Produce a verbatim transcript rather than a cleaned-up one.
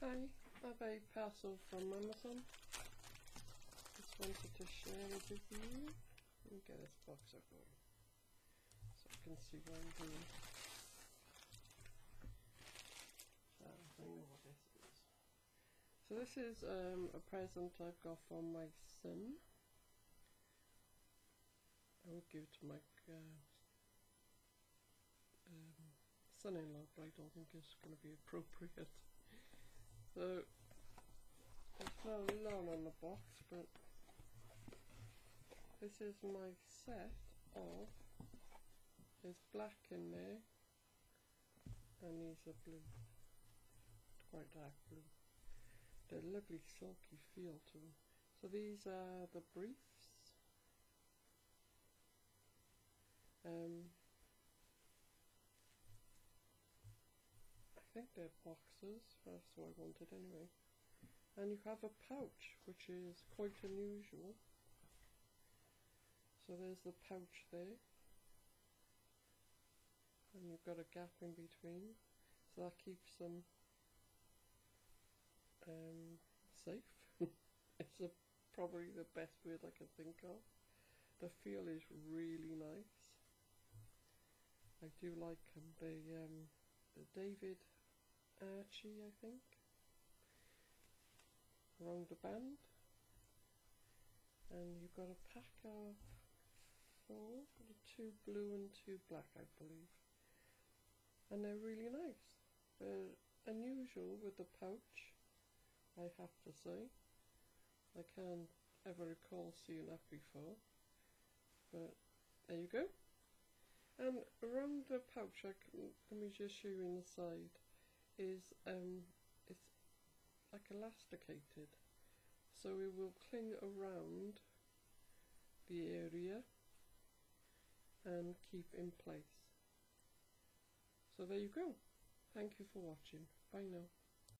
Hi, I have a parcel from Amazon. Just wanted to share it with you. Let me get this box open so I can see what I'm doing. So I know what this is. So this is um, a present I've got from my son. I would give it to my uh, um, son-in-law, but I don't think it's going to be appropriate. So there's no loan on the box, but this is my set of, there's black in there and these are blue, quite dark blue. They're lovely silky feel to them. So these are the briefs. Um, I think they're boxes, that's what I wanted anyway. And you have a pouch, which is quite unusual. So there's the pouch there. And you've got a gap in between. So that keeps them um, safe. It's a, probably the best word I can think of. The feel is really nice. I do like um, the, um, the David Archy, I think, around the band. And you've got a pack of four, two blue and two black, I believe. And they're really nice. They're unusual with the pouch, I have to say. I can't ever recall seeing that before. But there you go. And around the pouch, I can, let me just show you on the side, is um, it's like elasticated. So it will cling around the area and keep in place. So there you go. Thank you for watching. Bye now.